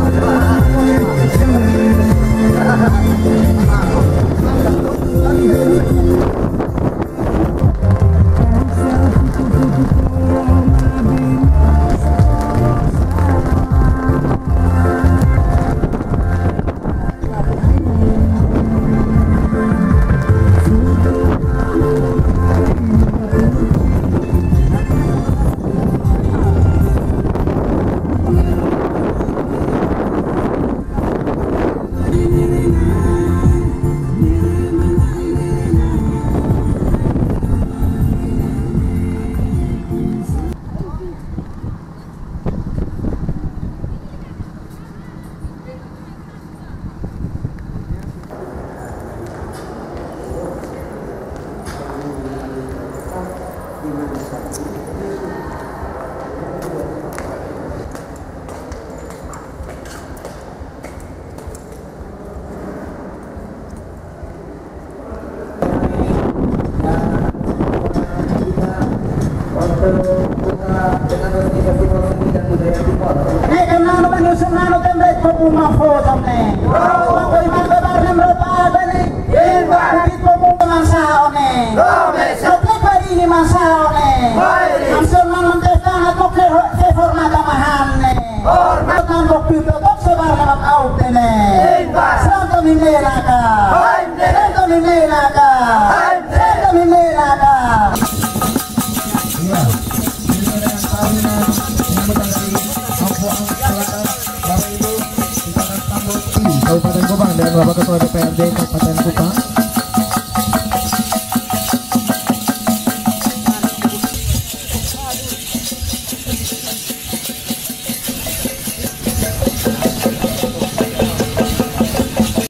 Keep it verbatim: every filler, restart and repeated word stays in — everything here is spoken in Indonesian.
Uma foto nih, aku iman kebar nemrut ada nih, begitu mau masao nih, oke kali ini masao nih, langsung mengontestan atau ke ke format tamahan nih, format komputer kok sebar dalam auto nih, santo minelaka, santo minelaka, santo minelaka. Kabupaten Kupang dan Bapak Ketua D P R D Kabupaten Kupang